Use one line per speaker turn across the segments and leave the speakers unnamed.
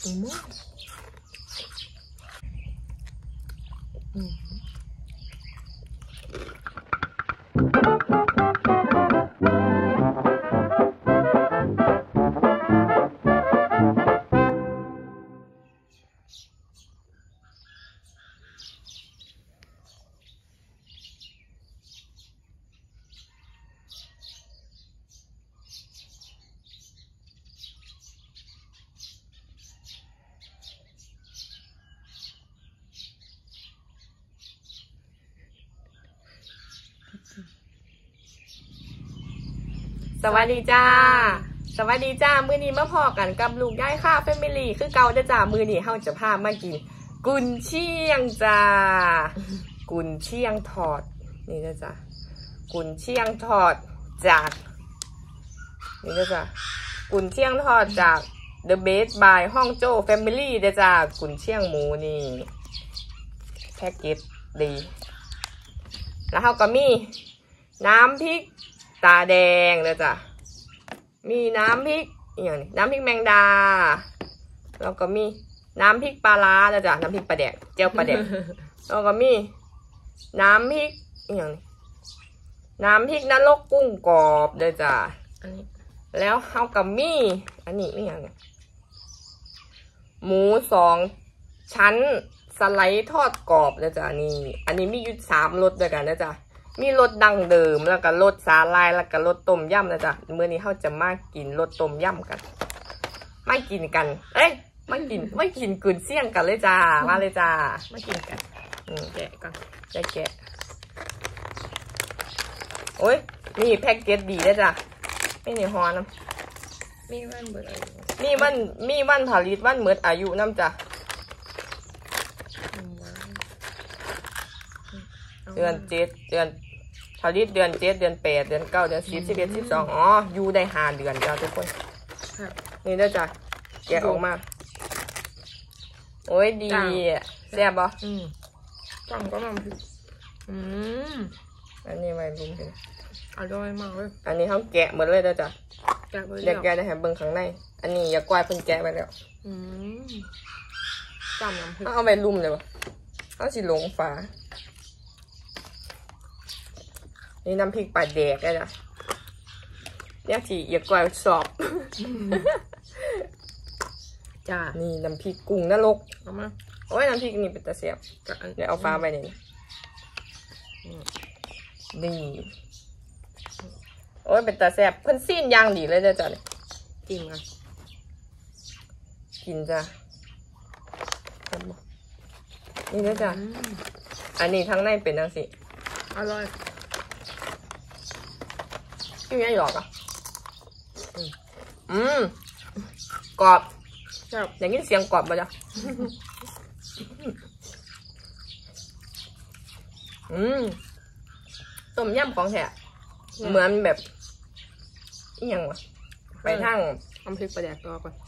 สวัสดีจ้าสวัสดีจ้ามื้อนี้มาพอกันกับลูกย้ายข้าแฟมิลี่คือเก่าเด้อจ้ามื้อนี้เฮาจะพามากินกุนเชียงจ้ากุนเชียงทอดนี่เด้อจ้ากุนเชียงทอดจากนี่เด้อจ้ากุนเชียงทอดจาก The Best by ฮ่องโจ้แฟมิลี่เด้อจ้ากุนเชียงหมูนี่แพ็กเกจดีแล้วเฮาก็มีน้ำพริกตาแดงเลยจ้ะมีน้ำพริกอย่างนี้น้ำพริกแมงดาแล้วก็มีน้ำพริกปลาร้าเลยจ้ะน้ำพริกปลาแดกเจียวปลาแดกแล้วก็มีน้ำพริกอย่างนี้น้ำพริกนรกกุ้งกรอบเลยจ้ะแล้วเขากับมีอันนี้อย่างนี้หมู2 ชั้นสไลด์ทอดกรอบเลยจ้ะนี่อันนี้มีอยู่3 รสด้วยกันนะจ้ะมีรสดั้งเดิมแล้วก็รสสาลายแล้วก็รสต้มยำนะจ๊ะมื้อนี้เขาจะมากินรสต้มยำกันไม่กินกันไม่กินกุนเชียงกันเลยจ้ามาเลยจ้าไม่กินกันแกะก่อนจะแกะโอ้ยนี่แพ็กเกจดีเลยจ้ะไม่ในฮอน้ำมีวันเบิดอายุมีวันผลิตวันเบิดอายุน้ำจ้ะเดือน7 เดือนผลิตเดือน7 เดือน8 เดือน9 เดือน10 11 12อ๋ออยู่ได้5 เดือนจ้าทุกคนนี่ได้จ้ะแกะออกมาโอ้ยดีแซ่บบ่จังก็มันอันนี้ไม่รู้เลยอร่อยมากเลยอันนี้เขาแกะหมดเลยได้จ้ะเด็กแกะได้แหมเบิ้งข้างในอันนี้อย่ากวายเพิ่งแกะไปแล้วจำน้ำพริกเอาไปลุ่มเลยวะเอาสิลงฝานี่น้ำพริกปลาแดกได้จ้ะเนี่ยที่อย่ากล่อยสอบจ้านี่น้ำพริกกุ้งนรกเอามาโอ้ยน้ำพริกนี่เป็นตะเสียบเดี๋ยวเอาฟ้าไปนี่นี่โอ้ยเป็นตะเสียบเพิ่นซีนย่างดีเลยจ้ะเนี่ยกินกันกินจ้ะนี่นะจ้ะอันนี้ทั้งในเป็นจังสิอร่อยกินยังหยอกอ่ะกรอบอย่างนี้เสียงกรอบมาจ้ะต้มยำของแท้เหมือนแบบอีหยังวะไปทางน้ำพริกปลาแดกต่อก่อน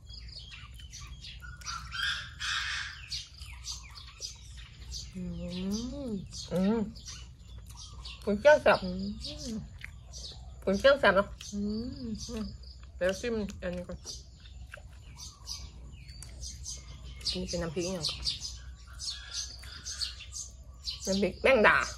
คุณเจ้าแซ่บคุณเจ้าแซ่บเนาะแล้วชิมอันนี้ก่อนนี่เป็นน้ำพริกอย่างน้ำพริกแมงดา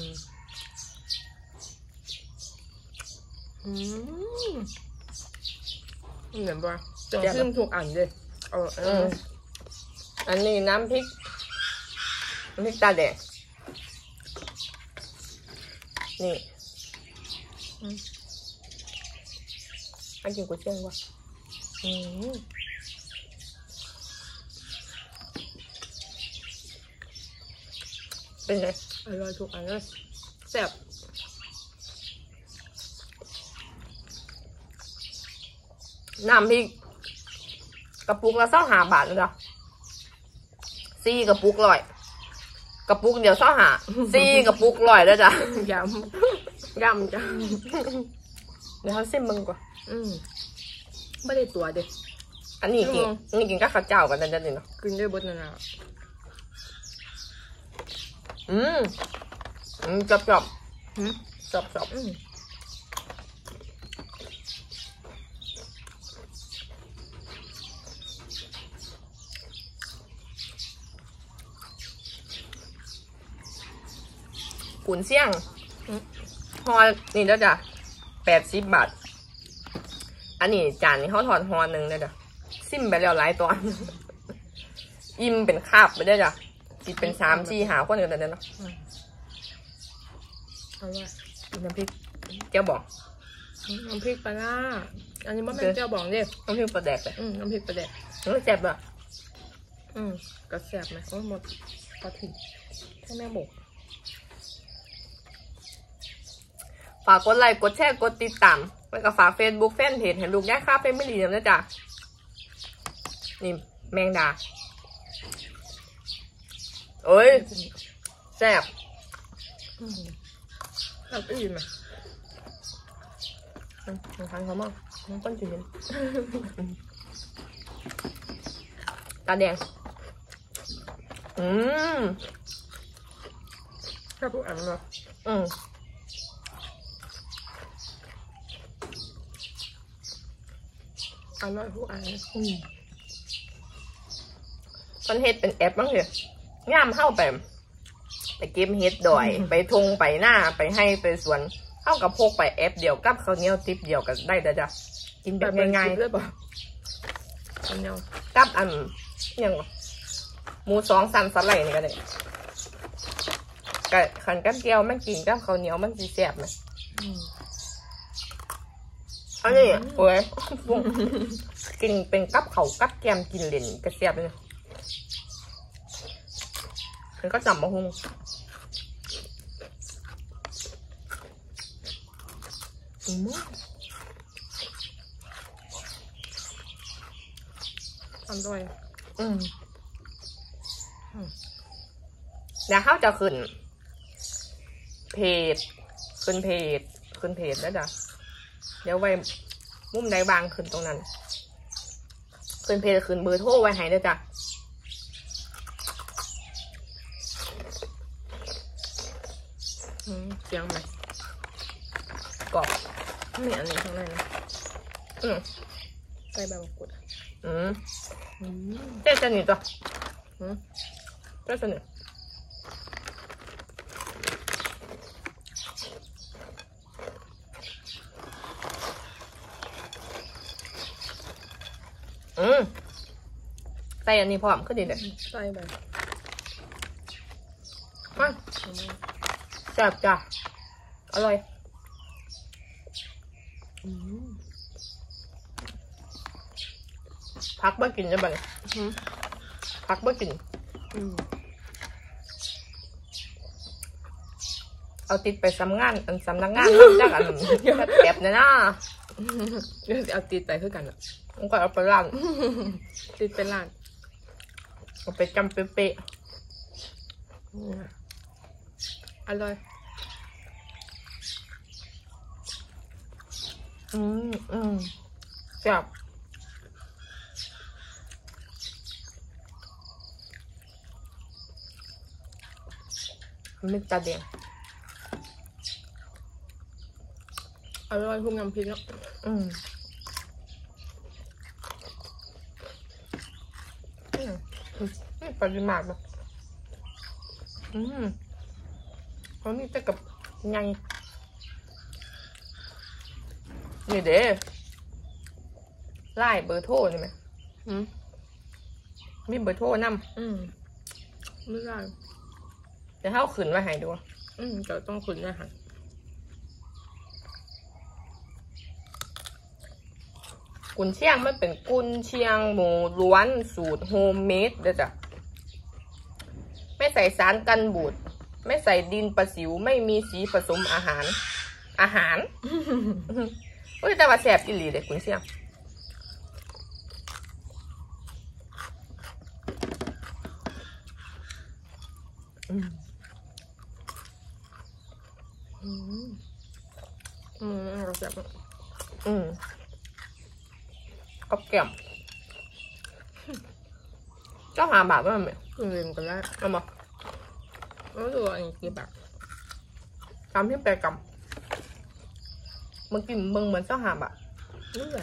เหมือนว่าจะชิมทุกอันเลยอันนี้น้ำพริกตาแดงนี่อันกินก๋วยเตี๋ยวว่ะเป็นไงอร่อยทุกอันเลยแซ่บน้ำพริกกระปุกละ25 บาทเลยจ้ะ4 กระปุก100 กระปุกเดียว4 กระปุก100แล้วจ้ะยำจ้ะเดี๋ยวเขาซิมมึงก่อนไม่ได้ตัวเด็กอันนี้กินกับข้าวเจ้ากันนั่นเนาะกินด้วยบดนาจับกุนเสี่ยงฮอนี่เด้อจ้ะ80 บาทอันนี้จานนี้เขาถอดฮอหนึ่งเด้อจ้ะซิมไปแล้วหลายตอนอิ่มเป็นคาบไปเด้อจ้ะกินเป็น3 4 5 คนกันเด้อเนาะ
อร่อย
น้ำพริกเจ้าบอก
น้ำพริกปลาร้าอันนี้มันเป็นเจ้าบอกดิ
น้ำพริกปลาแดกเลย
น้ำพริกปลาแดก
แซ่บอ่ะ
ก็แซ่บไหมโอ้หมดพอถึงให้แม่บอก
ฝากกดไลค์กดแชร์กดติดตามแล้วก็ฝาก Facebook แฟนเพจเห็นลูกย่าค่าเฟมิลี่นะจ๊ะนี่แมงดาเอ้ยแซ่บ
แซ่บอิ่มไหม
ทานเขามากมันก้นจืดตาแดง
แค่พวกอันเหรออร่อยพวกอัน
มันเฮ็ดเป็นแอปบ้างเหรอย่ามเข้าไปเก็บเฮ็ดดอยไปทงไปหน้าไปให้ไปสวนเข้ากับพกไปแอปเดียวกับข้าวเหนียวติ๊บเดียวกันได้จ้ะกินแบบง่ายๆ
เลยป่ะข้าวเหนียว
กับอันยังหมู2 สันสไลด์นี่ก็ได้กับขันกับเกี๊ยวมันกินกับข้าวเหนียวมันสีแซ่บไหมอันนี้โอ้ยกินเป็นกับเขากับแกมกินเล่นกระแซ่บเลยมันก็จำมาหุง
อร่อย
เดี๋ยวเขาจะขึ้นเพจแล้วจ้ะเดี๋ยวไว้มุมใดบางขึ้นตรงนั้นขึ้นเพจขึ้นเบอร์โทรไว้ให้ด้วยจ้ะ
เสียงไหม
กรอบ
ไม่อันนี้ข้างในนะใส่ใบมะกรูด
เจ๊จะหนีตัวเจ๊จะหนีใส่อันนี้พร้อมขึ้นดีเลย
ใส่ไป
มาแซ่บจ้ะอร่อยพักบ่กินจะบ่เนี่ยพักบ่กินเอาติดไปสำนักงานจากอันแอบเนี่ยนะ
เอาติดไปคือกันอ่ะ
มันก็เอาไปร้าน
ติดเป็นร้าน
เอาไปจำเป๊ะ
อร่อย
แซ่บมิตาเดียง
อร่อยคุ้มน้ำพริกเนาะ
ปริมาณแบบเพราะนี่จะกับไงนี่เด้ไล่เบอร์โทรใช่ไหมมีเบอร์โทรน
ำไม่ได้
เดี๋ยวเท่าขืนมาให้ดู
จะต้องขืนมาให้
กุนเชียงมันเป็นกุนเชียงหมูล้วนสูตรโฮมเมดเด้อจ้ะไม่ใส่สารกันบูดไม่ใส่ดินประสิวไม่มีสีผสมอาหารเฮ้ยแต่ว่าแซ่บอีหลีเด็กกุนเชียง
เราแซ่บ
กับแก้มเจ้าหาบาทว่ามันไหม
เรียนกันแล้ว
เอามา
แล้วดูอันนี้กี่บาท
กำที่แปลกำมันกินมึงเหมือนเจ้าหาบาท
นี่แหละ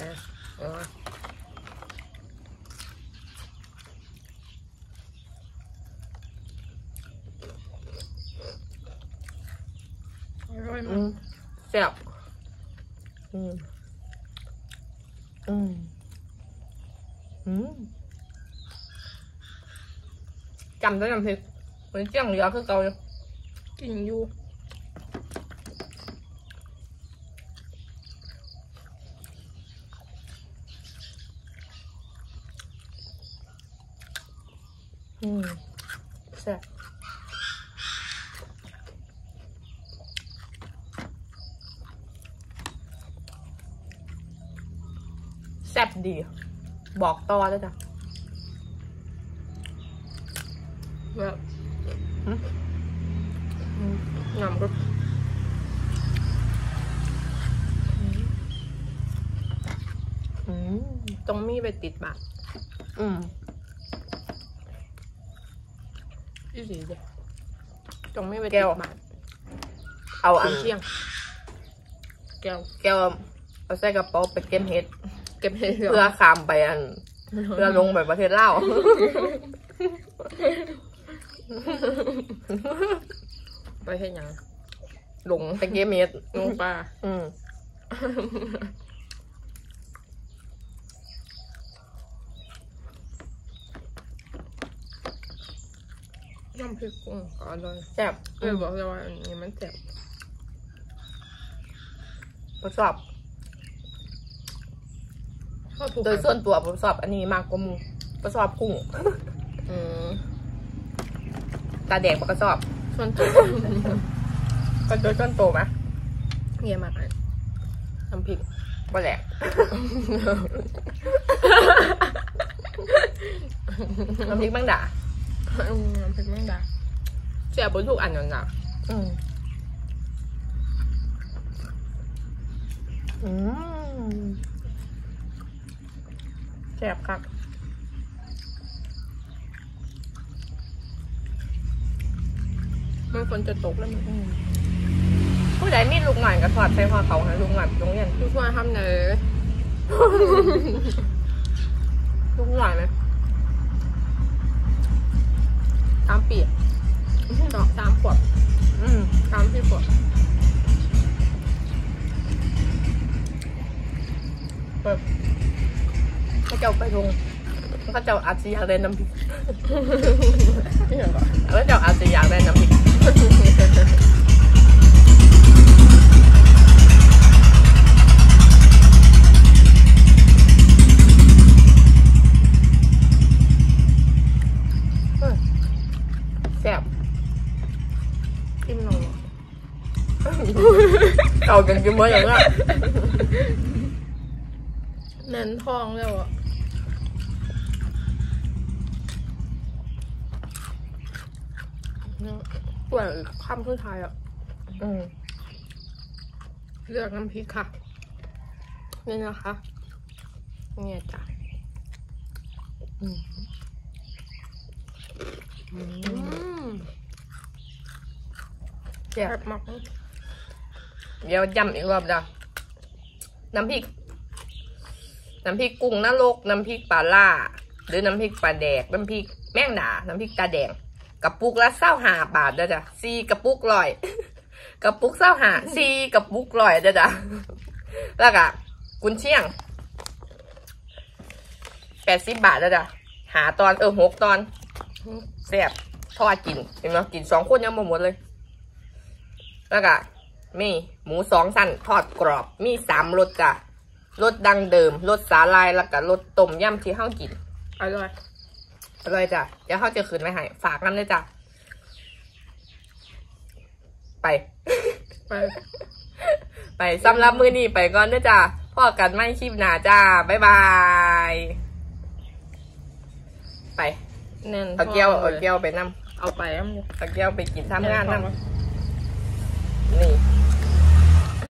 แซ่บ
อืมอืมอืมจำได้จำพริกเหมือนเจียงเหลือคือเก่าอยู่
กินอยู่
อืมแซ่บแซ่บดี บอกต่อได้จ้ะ
แบบงามก็
อืม
ต้องมีไปติดบาท
อืม
อีสีเดียวต้องมีไป
แก้
ติด
ว
บาท
เอา
กุนเชียงแก้ว
แก้วเอาใส่กระเป๋าไปเก็บเห็ด
เก็บให้
เพื่อข้ามไปเพื่อลงไปประเทศลาว
ไปให้หยังลง
ไปเก็บเห็ด
ลงปลา
อืม
น้ำพริกกุ้งก็อร่อย
แซ่บ
บอกเลยว่าอันนี้มันแซ่บ
ผมชอบ
ชอบถูก
โดยส่วนตัวผมชอบอันนี้มากกว่าหมูผมชอบกุ้ง
อืม
ตาแดงผมก็ชอบ
ส่วนตัว
ก็โดยส่วนโตวไหม
เยี่ยมมากเลยน้ำพริก
บ่แหลก น้ำพริกแมงดา
น้ำพริกแมงดาแซ่บบนทุกอันนั่นแหละ
อืมอืมแซ่บครับ
มันฝนจะตกแล้วมัน
ผู้ใดมีลูกหน่อยก็ถอดใส่พอเขาให้ลูกหน่อยโรงเรียน
ทุกคนทำเนอ
ลูกหน่อยไหม
3 ปีต่อ3 ขวบ
อืม
3 4 ขวบ
แบบให้เจ้าไปทงแล้วก็เจ้าอาจจะอยากได้น้ำพริก
นี่เหรอ
แล้วเจ้าอาจจะอยากได้น้ำพริกแซ่บ
อิ่มหน่อย
เก่ากันกินเมื่ออย่างนั้น
แน่นท้องแล้วอ่ะปวดคำสุดท้ายอ่ะ
อืม
เลือกน้ำพริกค่ะ นี่นะคะเนี่ยจ้ะ
อืม แซ่
แซ่
บบ
มาก
เดี๋ยวย้ำอีกรอบจ้ะน้ำพริกกุ้งนรกน้ำพริกปลาล่าหรือน้ำพริกปลาแดกน้ำพริกแมงดาน้ำพริกตาแดงกระปุกละ25 บาทเด้อจ้ะ4 กระปุก100 กระปุก25 4 กระปุก100เด้อจ้ะแล้วก็กุนเชียง80 บาทเด้อจ้ะ5 ตอน6 ตอนแซ่บทอดกินเห็นไหมกิน2 คนยังบ่หมดเลย แล้วก็มีหมู2 สั้นทอดกรอบมี3 รสจ้ะรสดังเดิมรสสาลายแล้วก็รสต้มยำที่เฮากิน
อร่อย
อร่อยจ้ะเดี๋ยวเฮาจะคืนไว้ให้ฝากน้ำเลยจ้ะไป
ไป
ไปสำหรับมือนี้ไปก่อนเด้อจ้ะพ่อกันไม่คลิปหน้าจ้าบ๊ายบายไป
แน่น
เอาแก้ว
ท้งลย
ไปนำ
เอาไปแล้ว
เอาแก้วไปกินทำงานนำ
แท้อง
นี่